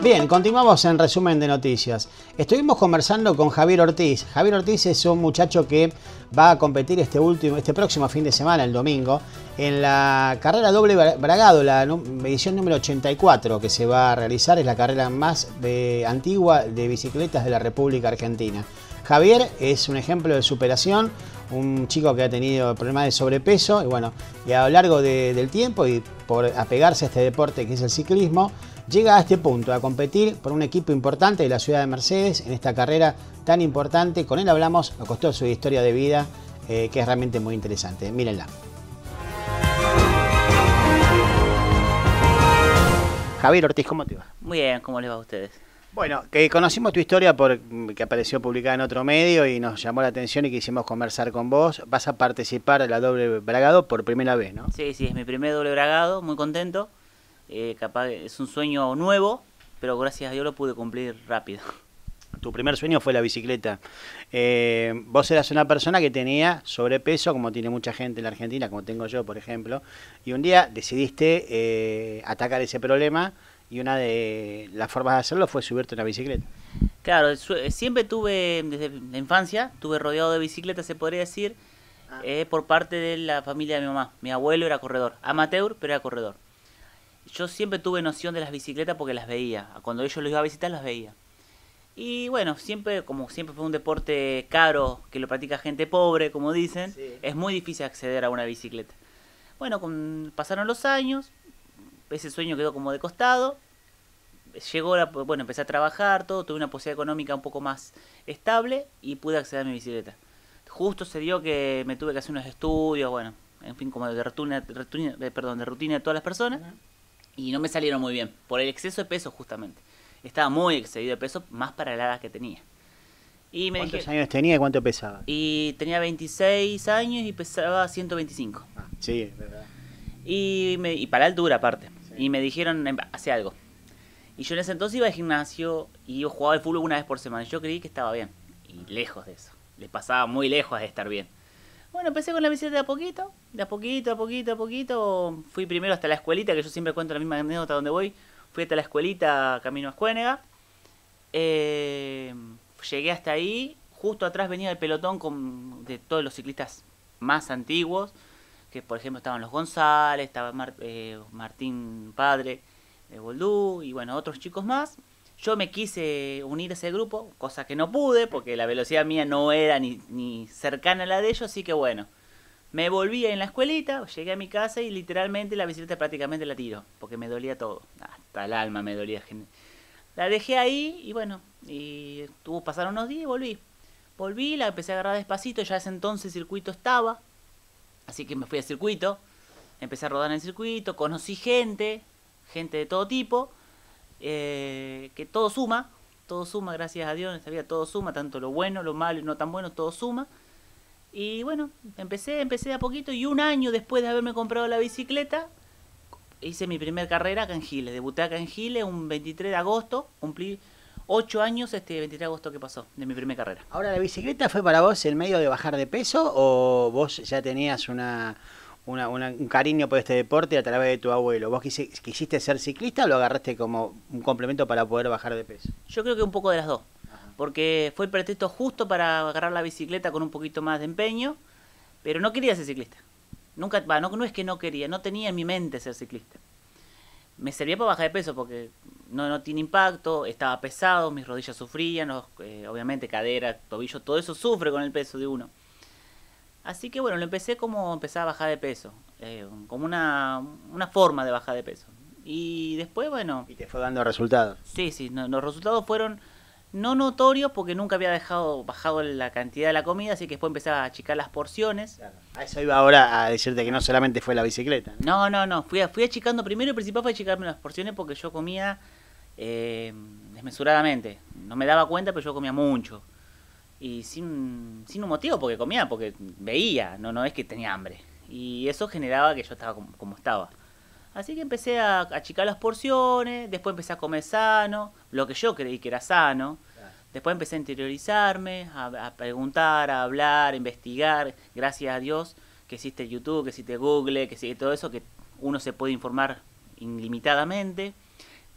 Bien, continuamos en resumen de noticias. Estuvimos conversando con Javier Ortiz. Javier Ortiz es un muchacho que va a competir este próximo fin de semana, el domingo, en la carrera doble bragado, la edición número 84 que se va a realizar. Es la carrera más antigua de bicicletas de la República Argentina. Javier es un ejemplo de superación, un chico que ha tenido problemas de sobrepeso y bueno, y a lo largo del tiempo y por apegarse a este deporte que es el ciclismo, llega a este punto, a competir por un equipo importante de la ciudad de Mercedes en esta carrera tan importante. Con él hablamos, nos costó su historia de vida, que es realmente muy interesante. Mírenla. Javier Ortiz, ¿cómo te va? Muy bien, ¿cómo les va a ustedes? Bueno, que conocimos tu historia porque apareció publicada en otro medio y nos llamó la atención y quisimos conversar con vos. Vas a participar en la doble bragado por primera vez, ¿no? Sí, es mi primer doble bragado, muy contento. Capaz es un sueño nuevo, pero gracias a Dios lo pude cumplir rápido. Tu primer sueño fue la bicicleta. Vos eras una persona que tenía sobrepeso, como tiene mucha gente en la Argentina, como tengo yo, por ejemplo, y un día decidiste atacar ese problema y una de las formas de hacerlo fue subirte a una bicicleta. Claro, siempre tuve, desde la infancia, tuve rodeado de bicicletas, se podría decir, por parte de la familia de mi mamá. Mi abuelo era corredor, amateur, pero era corredor. Yo siempre tuve noción de las bicicletas porque las veía. Cuando ellos los iba a visitar, las veía. Y bueno, como siempre fue un deporte caro, que lo practica gente pobre, como dicen, sí, es muy difícil acceder a una bicicleta. Bueno, pasaron los años, ese sueño quedó como de costado. Empecé a trabajar, tuve una posibilidad económica un poco más estable y pude acceder a mi bicicleta. Justo se dio que me tuve que hacer unos estudios, bueno, en fin, como de rutina de todas las personas. Y no me salieron muy bien, por el exceso de peso justamente. Estaba muy excedido de peso, más para la edad que tenía. Y ¿Cuántos años tenía y cuánto pesaba? Y tenía 26 años y pesaba 125. Sí, es verdad. Y para la altura aparte. Sí. Y me dijeron, hace algo. Y yo en ese entonces iba al gimnasio y yo jugaba al fútbol una vez por semana. Yo creí que estaba bien. Y lejos de eso. Le pasaba muy lejos de estar bien. Bueno, empecé con la bicicleta de a poquito. Fui primero hasta la escuelita, que yo siempre cuento la misma anécdota donde voy. Fui hasta la escuelita, camino a Escuénega. Llegué hasta ahí. Justo atrás venía el pelotón de todos los ciclistas más antiguos. Que por ejemplo estaban los González, estaba Martín Padre, Boldú y bueno, otros chicos más. Yo me quise unir a ese grupo, cosa que no pude, porque la velocidad mía no era ni cercana a la de ellos, así que bueno, me volví en la escuelita, llegué a mi casa y literalmente la bicicleta prácticamente la tiro, porque me dolía todo, hasta el alma me dolía. La dejé ahí y bueno, pasaron unos días y volví, la empecé a agarrar despacito, ya ese entonces el circuito estaba, así que me fui al circuito, empecé a rodar en el circuito, conocí gente de todo tipo, que todo suma, gracias a Dios, en esta vida todo suma, tanto lo bueno, lo malo y no tan bueno, todo suma. Y bueno, empecé de a poquito y un año después de haberme comprado la bicicleta, hice mi primer carrera acá en Giles, debuté acá en Giles un 23 de agosto, cumplí 8 años este 23 de agosto que pasó de mi primera carrera. Ahora, ¿la bicicleta fue para vos el medio de bajar de peso o vos ya tenías un cariño por este deporte a través de tu abuelo? ¿Vos quisiste ser ciclista o lo agarraste como un complemento para poder bajar de peso? Yo creo que un poco de las dos, porque fue el pretexto justo para agarrar la bicicleta con un poquito más de empeño, pero no quería ser ciclista. Nunca, no es que no quería, no tenía en mi mente ser ciclista. Me servía para bajar de peso porque no tiene impacto, estaba pesado, mis rodillas sufrían, obviamente cadera, tobillo, todo eso sufre con el peso de uno. Así que bueno, lo empecé como empezar a bajar de peso, como una forma de bajar de peso. Y después, bueno... ¿Y te fue dando resultados? Sí, los resultados fueron no notorios porque nunca había bajado la cantidad de la comida, así que después empecé a achicar las porciones. Claro. A eso iba ahora a decirte que no solamente fue la bicicleta. No, fui achicando, primero y principal fue achicarme las porciones porque yo comía desmesuradamente. No me daba cuenta, pero yo comía mucho. Y sin un motivo, porque veía, no es que tenía hambre. Y eso generaba que yo estaba como estaba. Así que empecé a achicar las porciones, después empecé a comer sano, lo que yo creí que era sano. Claro. Después empecé a interiorizarme, a preguntar, a hablar, a investigar. Gracias a Dios que existe YouTube, que existe Google, que existe todo eso, que uno se puede informar ilimitadamente.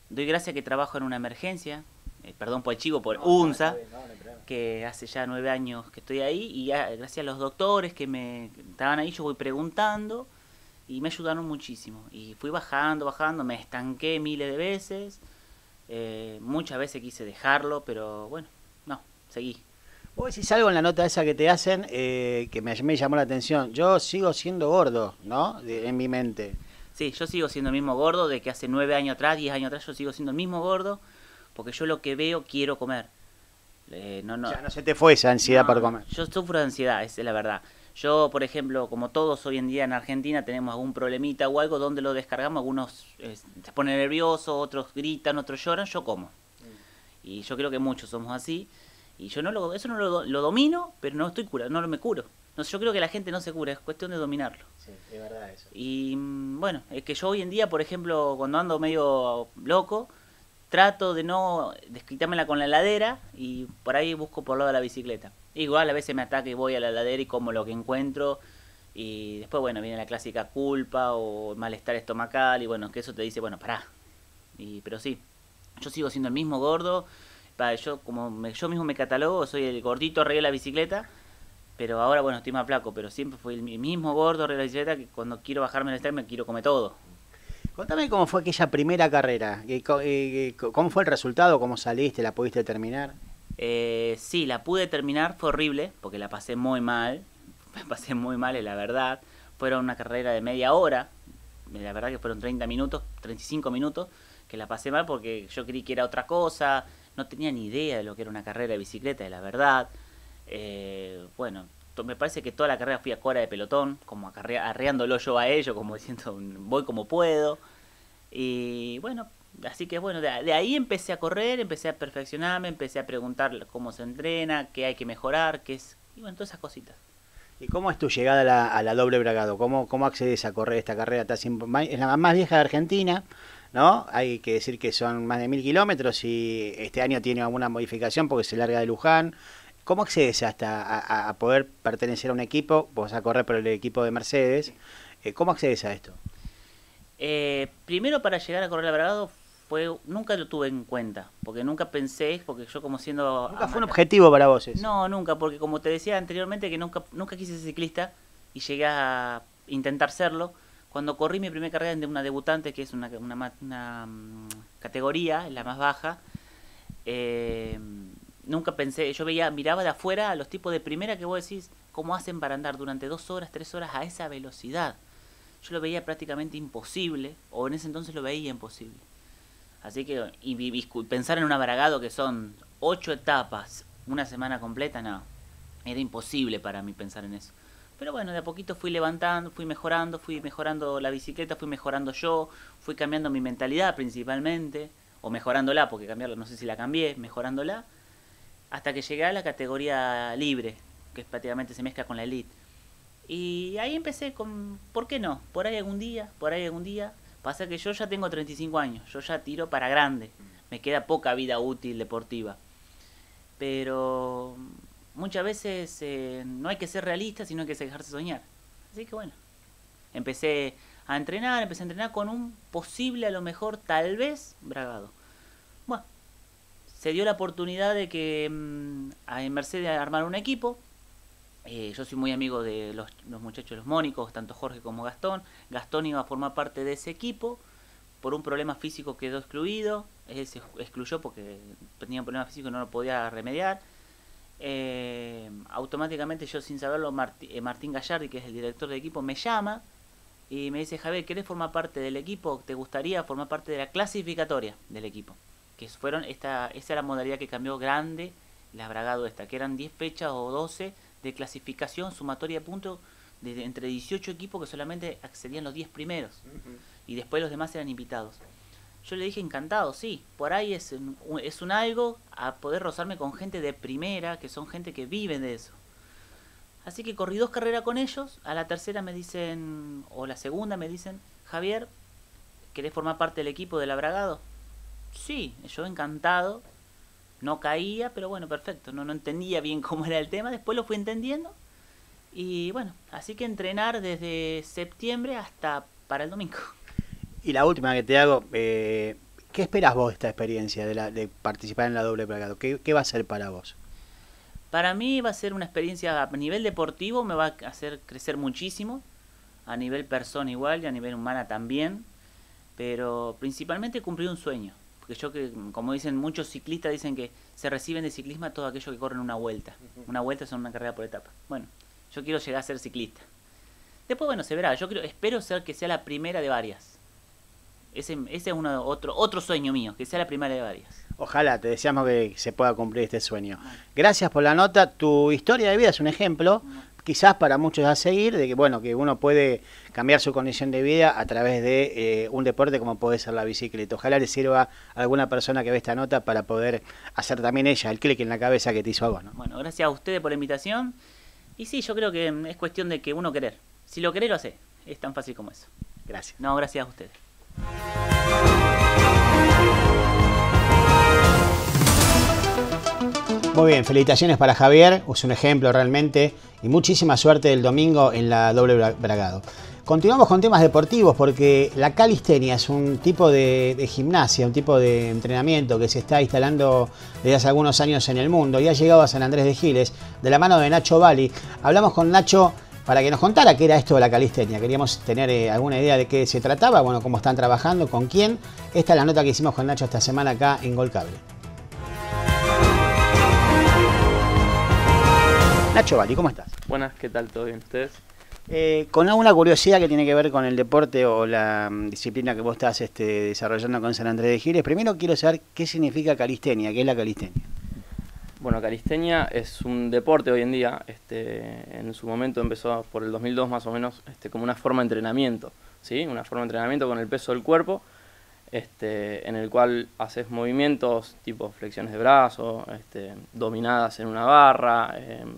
doy gracias que trabajo en una emergencia, perdón por el chivo, por UNSA, que hace ya 9 años que estoy ahí, y gracias a los doctores que me estaban ahí, yo voy preguntando, y me ayudaron muchísimo. Y fui bajando, me estanqué miles de veces, muchas veces quise dejarlo, pero bueno, no, seguí. Vos decís algo en la nota esa que te hacen que me llamó la atención. Yo sigo siendo gordo, ¿no? En mi mente. Sí, yo sigo siendo el mismo gordo de que hace 9 años atrás, 10 años atrás, yo sigo siendo el mismo gordo, porque yo lo que veo quiero comer. No. O sea, no se te fue esa ansiedad por comer. Yo sufro de ansiedad, esa es la verdad. Yo, por ejemplo, como todos hoy en día en Argentina, tenemos algún problemita o algo donde lo descargamos, algunos se ponen nerviosos, otros gritan, otros lloran, yo como. Y yo creo que muchos somos así. Y yo eso no lo domino, pero no estoy curado, no me curo. No, yo creo que la gente no se cura, es cuestión de dominarlo. Sí, es verdad eso. Y bueno, es que yo hoy en día, por ejemplo, cuando ando medio loco, trato de no desquitármela con la heladera y por ahí busco por lado de la bicicleta. Igual a veces me ataca y voy a la heladera y como lo que encuentro. Y después, bueno, viene la clásica culpa o malestar estomacal y bueno, que eso te dice, bueno, pará. Pero sí, yo sigo siendo el mismo gordo. Yo yo mismo me catalogo, soy el gordito arriba de la bicicleta, pero ahora bueno, estoy más flaco, pero siempre fui el mismo gordo arriba de la bicicleta que cuando quiero bajarme del estrés me quiero comer todo. Contame cómo fue aquella primera carrera, cómo fue el resultado, cómo saliste, la pudiste terminar. Sí, la pude terminar, fue horrible, porque la pasé muy mal, me pasé muy mal, es la verdad. Fueron una carrera de media hora, la verdad que fueron 30 minutos, 35 minutos, que la pasé mal porque yo creí que era otra cosa, no tenía ni idea de lo que era una carrera de bicicleta, de la verdad. Bueno, me parece que toda la carrera fui a cola de pelotón, como arreándolo yo a ellos, como diciendo, voy como puedo. Y bueno, así que bueno, de ahí empecé a correr, empecé a perfeccionarme, empecé a preguntar cómo se entrena, qué hay que mejorar, y bueno, todas esas cositas. ¿Y cómo es tu llegada a la doble bragado? ¿Cómo accedes a correr esta carrera? Es la más vieja de Argentina, ¿no? Hay que decir que son más de 1000 kilómetros y este año tiene alguna modificación porque se larga de Luján. ¿Cómo accedes hasta a poder pertenecer a un equipo? Vos vas a correr por el equipo de Mercedes. ¿Cómo accedes a esto? Primero para llegar a correr la bragado nunca lo tuve en cuenta, porque nunca pensé, porque yo como siendo... ¿Nunca fue un objetivo para vos eso? No, nunca, porque como te decía anteriormente que nunca quise ser ciclista y llegué a intentar serlo. Cuando corrí mi primera carrera de una debutante, que es una categoría, la más baja, nunca pensé, miraba de afuera a los tipos de primera que vos decís, cómo hacen para andar durante 2 horas, 3 horas a esa velocidad. Yo lo veía prácticamente imposible, o en ese entonces lo veía imposible. Así que, y pensar en un bragado que son 8 etapas, una semana completa, no, era imposible para mí pensar en eso. Pero bueno, de a poquito fui levantando, fui mejorando la bicicleta, fui mejorando yo, fui cambiando mi mentalidad principalmente, o mejorándola, porque cambiarla no sé si la cambié, mejorándola, hasta que llegué a la categoría libre, que prácticamente se mezcla con la elite. Y ahí empecé con, ¿por qué no? Por ahí algún día. Pasa que yo ya tengo 35 años, yo ya tiro para grande, me queda poca vida útil deportiva. Pero muchas veces no hay que ser realista, sino hay que dejarse soñar. Así que bueno, empecé a entrenar con un posible, a lo mejor, tal vez, bragado. Bueno, se dio la oportunidad de que en Mercedes armar un equipo. Yo soy muy amigo de los muchachos, los mónicos, tanto Jorge como Gastón. Gastón iba a formar parte de ese equipo. Por un problema físico quedó excluido. Él se excluyó porque tenía un problema físico y no lo podía remediar. Automáticamente yo, sin saberlo, Martín Gallardi, que es el director del equipo, me llama y me dice: Javier, ¿querés formar parte del equipo? ¿Te gustaría formar parte de la clasificatoria del equipo? Que esa es la modalidad que cambió grande la bragado que eran 10 fechas o 12 de clasificación sumatoria de puntos entre 18 equipos que solamente accedían los 10 primeros. Y después los demás eran invitados. Yo le dije encantado, sí, por ahí es un algo a poder rozarme con gente de primera, que son gente que vive de eso. Así que corrí 2 carreras con ellos, a la tercera me dicen, o la segunda me dicen: Javier, ¿querés formar parte del equipo del Bragado? Sí, yo encantado. No caía, pero bueno, perfecto. No entendía bien cómo era el tema. Después lo fui entendiendo. Y bueno, así que entrenar desde septiembre hasta para el domingo. Y la última que te hago, ¿qué ¿Qué esperás vos de esta experiencia de participar en la doble bragado? ¿Qué va a ser para vos? Para mí va a ser una experiencia a nivel deportivo, me va a hacer crecer muchísimo, a nivel persona igual y a nivel humana también, pero principalmente cumplir un sueño. Porque yo, que como dicen muchos ciclistas, dicen que se reciben de ciclismo todos aquellos que corren una vuelta. Una vuelta son una carrera por etapa. Bueno, yo quiero llegar a ser ciclista. Después, bueno, se verá. Espero ser que sea la primera de varias. Ese es otro sueño mío, que sea la primera de varias. Ojalá, te deseamos que se pueda cumplir este sueño. Gracias por la nota. Tu historia de vida es un ejemplo, quizás para muchos a seguir, de que bueno, que uno puede cambiar su condición de vida a través de un deporte como puede ser la bicicleta. Ojalá le sirva a alguna persona que ve esta nota para poder hacer también ella el clic en la cabeza que te hizo a vos, ¿no? Bueno, gracias a ustedes por la invitación. Y sí, yo creo que es cuestión de que uno querer. Si lo querés, lo hace. Es tan fácil como eso. Gracias. No, gracias a ustedes. Muy bien, felicitaciones para Javier, es un ejemplo realmente, y muchísima suerte el domingo en la doble bragado. Continuamos con temas deportivos porque la calistenia es un tipo de gimnasia, un tipo de entrenamiento que se está instalando desde hace algunos años en el mundo y ha llegado a San Andrés de Giles de la mano de Nacho Bali. Hablamos con Nacho para que nos contara qué era esto de la calistenia. Queríamos tener alguna idea de qué se trataba, bueno, cómo están trabajando, con quién. Esta es la nota que hicimos con Nacho esta semana acá en Gol Cable. Nacho Bali, ¿cómo estás? Buenas, ¿qué tal? ¿Todo bien? ¿Ustedes? Con alguna curiosidad que tiene que ver con el deporte o la disciplina que vos estás desarrollando con San Andrés de Giles, primero quiero saber qué significa calistenia, qué es la calistenia. Bueno, calistenia es un deporte hoy en día, en su momento empezó por el 2002 más o menos, como una forma de entrenamiento, ¿sí? Una forma de entrenamiento con el peso del cuerpo, en el cual haces movimientos tipo flexiones de brazos, dominadas en una barra,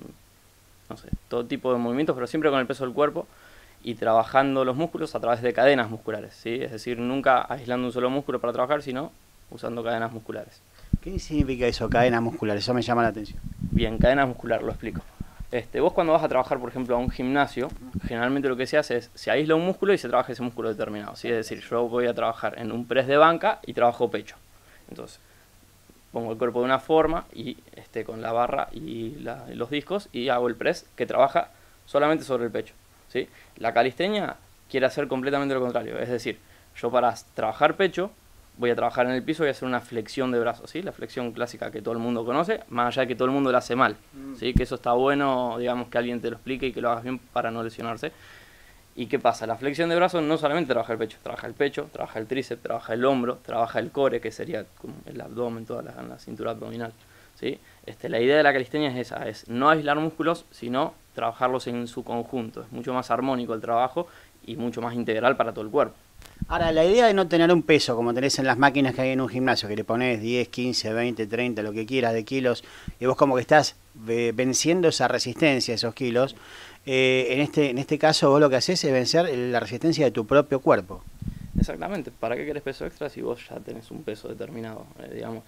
no sé, todo tipo de movimientos, pero siempre con el peso del cuerpo y trabajando los músculos a través de cadenas musculares, ¿sí? Es decir, nunca aislando un solo músculo para trabajar, sino usando cadenas musculares. ¿Qué significa eso, cadenas musculares? Eso me llama la atención. Bien, cadena muscular, lo explico. Vos cuando vas a trabajar, por ejemplo, a un gimnasio, generalmente lo que se hace es, se aísla un músculo y se trabaja ese músculo determinado, ¿sí? Es decir, yo voy a trabajar en un press de banca y trabajo pecho. Entonces, pongo el cuerpo de una forma y con la barra y los discos y hago el press que trabaja solamente sobre el pecho, ¿sí? La calistenia quiere hacer completamente lo contrario, es decir, yo para trabajar pecho voy a trabajar en el piso y voy a hacer una flexión de brazos, ¿sí? La flexión clásica que todo el mundo conoce, más allá de que todo el mundo la hace mal, ¿sí? Que eso está bueno, digamos, que alguien te lo explique y que lo hagas bien para no lesionarse. ¿Y qué pasa? La flexión de brazos no solamente trabaja el pecho, trabaja el tríceps, trabaja el hombro, trabaja el core, que sería como el abdomen, toda la cintura abdominal, ¿sí? La idea de la calistenia es esa, es no aislar músculos, sino trabajarlos en su conjunto. Es mucho más armónico el trabajo y mucho más integral para todo el cuerpo. Ahora, la idea de no tener un peso, como tenés en las máquinas que hay en un gimnasio, que le pones 10, 15, 20, 30, lo que quieras de kilos, y vos como que estás venciendo esa resistencia, esos kilos, en este caso vos lo que haces es vencer la resistencia de tu propio cuerpo. Exactamente, ¿para qué querés peso extra si vos ya tenés un peso determinado? Digamos,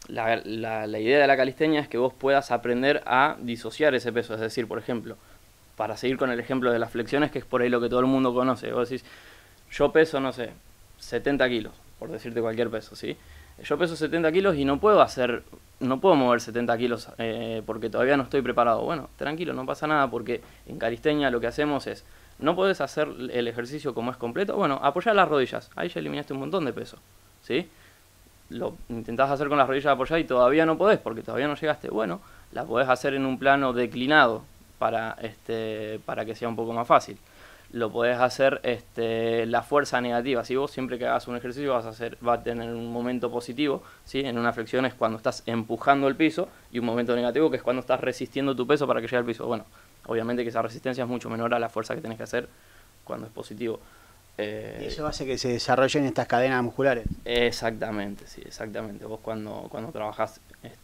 la idea de la calistenia es que vos puedas aprender a disociar ese peso, es decir, por ejemplo, para seguir con el ejemplo de las flexiones, que es por ahí lo que todo el mundo conoce, vos decís, yo peso, no sé, 70 kilos, por decirte cualquier peso, ¿sí? Yo peso 70 kilos y no puedo mover 70 kilos porque todavía no estoy preparado. Bueno, tranquilo, no pasa nada porque en calistenia lo que hacemos es, no podés hacer el ejercicio como es completo, bueno, apoyar las rodillas, ahí ya eliminaste un montón de peso, ¿sí? Lo intentás hacer con las rodillas apoyadas y todavía no podés porque todavía no llegaste. Bueno, la podés hacer en un plano declinado para que sea un poco más fácil. Lo podés hacer la fuerza negativa. Si vos siempre que hagas un ejercicio va a tener un momento positivo, ¿sí? En una flexión es cuando estás empujando el piso y un momento negativo que es cuando estás resistiendo tu peso para que llegue al piso. Bueno, obviamente que esa resistencia es mucho menor a la fuerza que tenés que hacer cuando es positivo. ¿Y eso hace que se desarrollen estas cadenas musculares? Exactamente, sí, exactamente. Vos cuando trabajás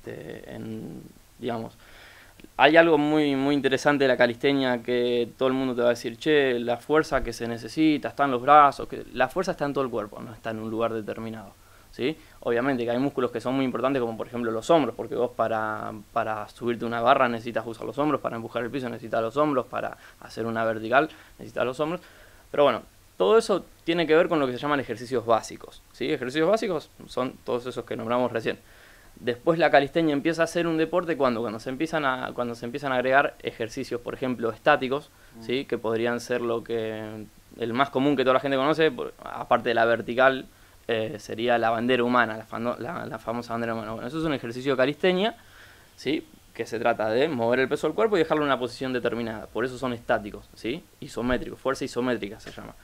digamos, hay algo muy interesante de la calistenia que todo el mundo te va a decir, che, la fuerza que se necesita está en los brazos, que la fuerza está en todo el cuerpo, no está en un lugar determinado, ¿sí? Obviamente que hay músculos que son muy importantes como por ejemplo los hombros, porque vos para subirte una barra necesitas usar los hombros, para empujar el piso necesitas los hombros, para hacer una vertical necesitas los hombros, pero bueno, todo eso tiene que ver con lo que se llaman ejercicios básicos, ¿sí? Ejercicios básicos son todos esos que nombramos recién. Después la calistenia empieza a ser un deporte cuando se empiezan a agregar ejercicios, por ejemplo, estáticos, ¿sí? Que podrían ser el más común que toda la gente conoce, aparte de la vertical, sería la bandera humana, la famosa bandera humana. Bueno, eso es un ejercicio de calistenia, ¿sí? Que se trata de mover el peso del cuerpo y dejarlo en una posición determinada. Por eso son estáticos, ¿sí? Isométricos, fuerza isométrica se llama.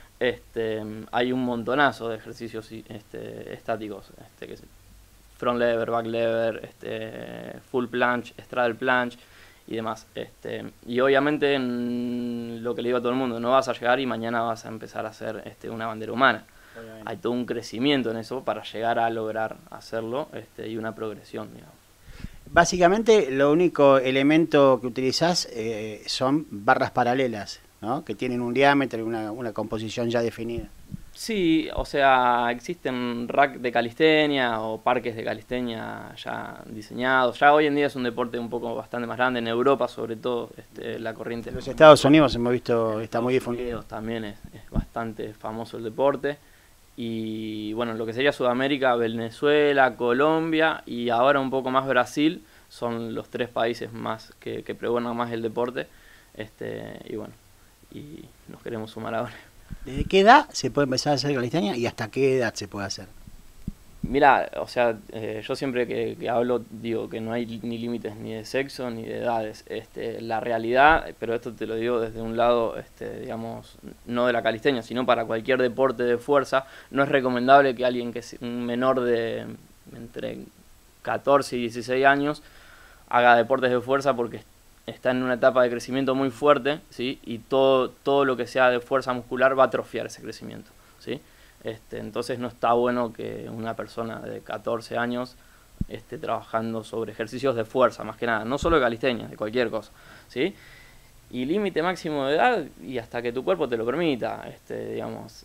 Hay un montonazo de ejercicios estáticos, que front lever, back lever, full planche, straddle planche y demás. Y obviamente lo que le digo a todo el mundo, no vas a llegar y mañana vas a empezar a hacer una bandera humana. Obviamente. Hay todo un crecimiento en eso para llegar a lograr hacerlo y una progresión, digamos. Básicamente lo único elemento que utilizás son barras paralelas, ¿no? Que tienen un diámetro y una composición ya definida. Sí, o sea, existen rack de calistenia o parques de calistenia ya diseñados. Ya hoy en día es un deporte un poco bastante más grande. En Europa, sobre todo, la corriente. En los Estados Unidos hemos visto, está muy difundido. También es bastante famoso el deporte. Y bueno, lo que sería Sudamérica, Venezuela, Colombia y ahora un poco más Brasil son los 3 países más que pregonan más el deporte. Y bueno, y nos queremos sumar ahora. ¿Desde qué edad se puede empezar a hacer calistenia y hasta qué edad se puede hacer? Mirá, o sea, yo siempre que hablo digo que no hay ni límites ni de sexo ni de edades. La realidad, pero esto te lo digo desde un lado, digamos, no de la calistenia, sino para cualquier deporte de fuerza, no es recomendable que alguien que es un menor de entre 14 y 16 años haga deportes de fuerza porque está en una etapa de crecimiento muy fuerte, ¿sí? Y todo lo que sea de fuerza muscular va a atrofiar ese crecimiento, ¿sí? Entonces no está bueno que una persona de 14 años esté trabajando sobre ejercicios de fuerza, más que nada, no solo de calistenia, de cualquier cosa, ¿sí? Y límite máximo de edad y hasta que tu cuerpo te lo permita, digamos.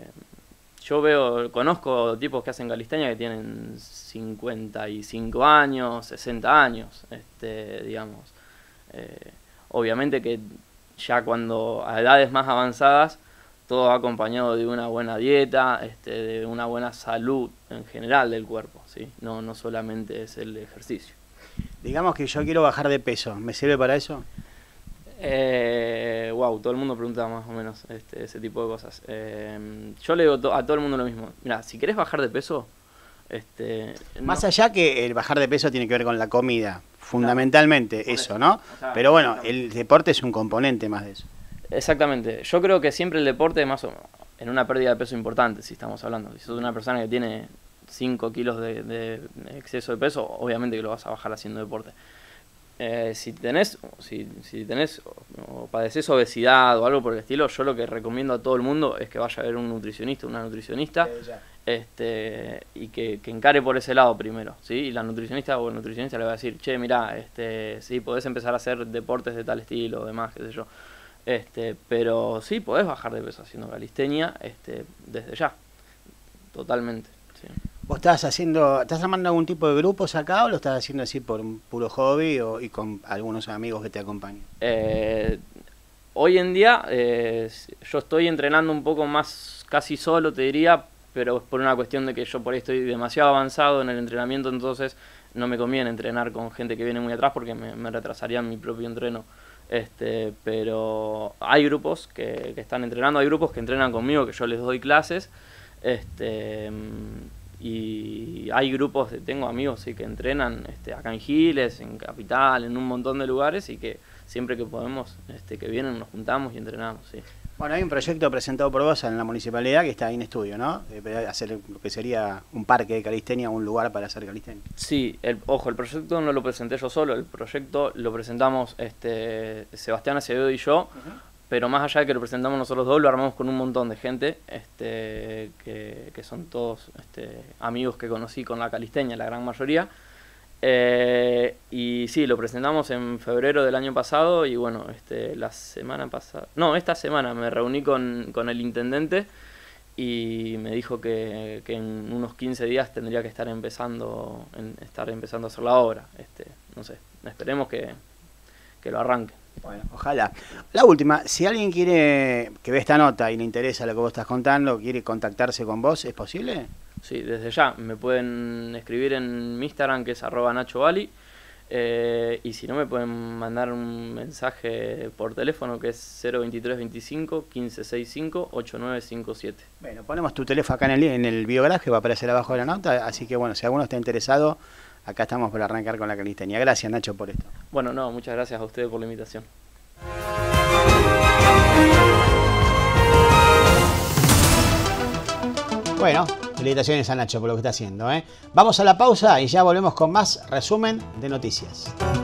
Yo conozco tipos que hacen calistenia que tienen 55 años, 60 años, digamos. Obviamente que ya cuando a edades más avanzadas todo va acompañado de una buena dieta, de una buena salud en general del cuerpo, ¿sí? No solamente es el ejercicio. Digamos que yo quiero bajar de peso, ¿me sirve para eso? Wow, todo el mundo pregunta más o menos ese tipo de cosas. Yo le digo a todo el mundo lo mismo. Mira, si querés bajar de peso, más allá que el bajar de peso tiene que ver con la comida, fundamentalmente, claro, eso, ¿no? O sea, pero bueno, el deporte es un componente más de eso. Exactamente. Yo creo que siempre el deporte, más o menos, en una pérdida de peso importante, si estamos hablando. Si sos una persona que tiene 5 kilos de exceso de peso, obviamente que lo vas a bajar haciendo deporte. Si tenés o padeces obesidad o algo por el estilo, yo lo que recomiendo a todo el mundo es que vaya a ver un nutricionista, una nutricionista, y que encare por ese lado primero, ¿sí? Y la nutricionista o el nutricionista le va a decir, che, mirá, sí, podés empezar a hacer deportes de tal estilo, demás, qué sé yo. Pero sí, podés bajar de peso haciendo calistenia, desde ya, totalmente, sí. ¿Vos estás armando algún tipo de grupos acá o lo estás haciendo así por un puro hobby y con algunos amigos que te acompañan? Hoy en día yo estoy entrenando un poco más casi solo, te diría, pero es por una cuestión de que yo por ahí estoy demasiado avanzado en el entrenamiento, entonces no me conviene entrenar con gente que viene muy atrás porque me retrasaría mi propio entreno. Pero hay grupos que están entrenando, hay grupos que entrenan conmigo, que yo les doy clases, y hay grupos, tengo amigos sí, que entrenan acá en Giles, en Capital, en un montón de lugares y que siempre que podemos, que vienen, nos juntamos y entrenamos, sí. Bueno, hay un proyecto presentado por vos en la municipalidad que está ahí en estudio, ¿no? Hacer lo que sería un parque de calistenia, un lugar para hacer calistenia. Sí, ojo, el proyecto no lo presenté yo solo, el proyecto lo presentamos Sebastián Acevedo y yo, pero más allá de que lo presentamos nosotros dos, lo armamos con un montón de gente, que son todos amigos que conocí con la calistenia, la gran mayoría. Y sí, lo presentamos en febrero del año pasado y bueno, esta semana me reuní con el intendente y me dijo que en unos 15 días tendría que estar empezando a hacer la obra. No sé, esperemos que lo arranque. Bueno, ojalá. La última, si alguien quiere, que ve esta nota y le interesa lo que vos estás contando, quiere contactarse con vos, ¿es posible? Sí, desde ya. Me pueden escribir en mi Instagram, que es @NachoVali. Y si no, me pueden mandar un mensaje por teléfono, que es 023 25 15 65 8957. Bueno, ponemos tu teléfono acá en el biografía, va a aparecer abajo de la nota, así que bueno, si alguno está interesado, acá estamos para arrancar con la calistenia. Gracias, Nacho, por esto. Bueno, no, muchas gracias a ustedes por la invitación. Bueno, felicitaciones a Nacho por lo que está haciendo, ¿eh? Vamos a la pausa y ya volvemos con más resumen de noticias.